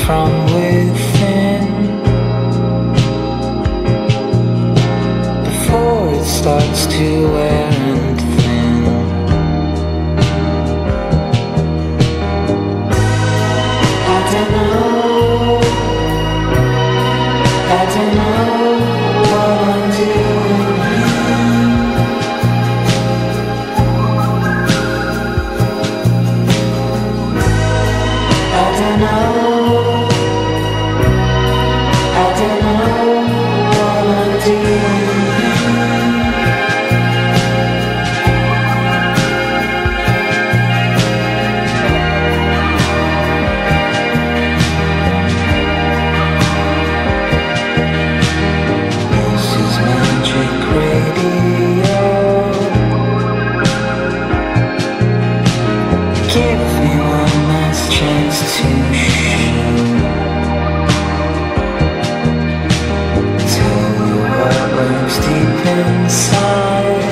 from within before it starts to wear and thin. I don't know what I'm doing here. I don't know what I'm doing here. This is Magic Radio. Give me one last chance to tell you what lives deep inside,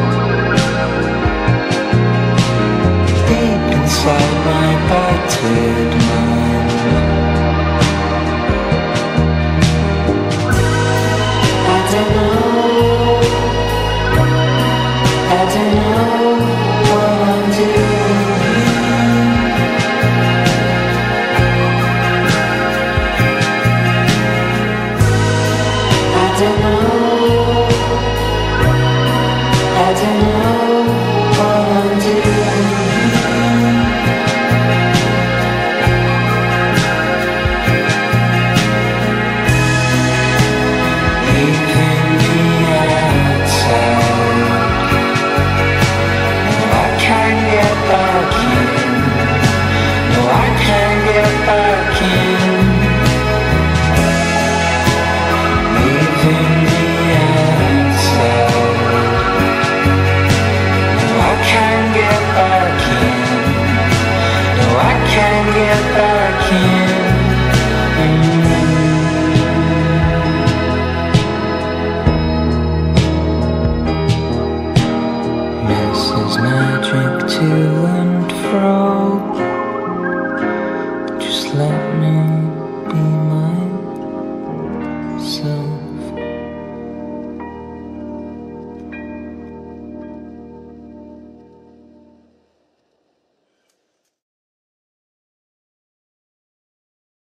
deep inside my battered mind. I don't know what I'm doing here. I don't know what I'm doing here. Leaving me outside. No, I can't get back in. No, I can't get back in. Leaving me outside. No, I can't get back in. No, I can't get back in.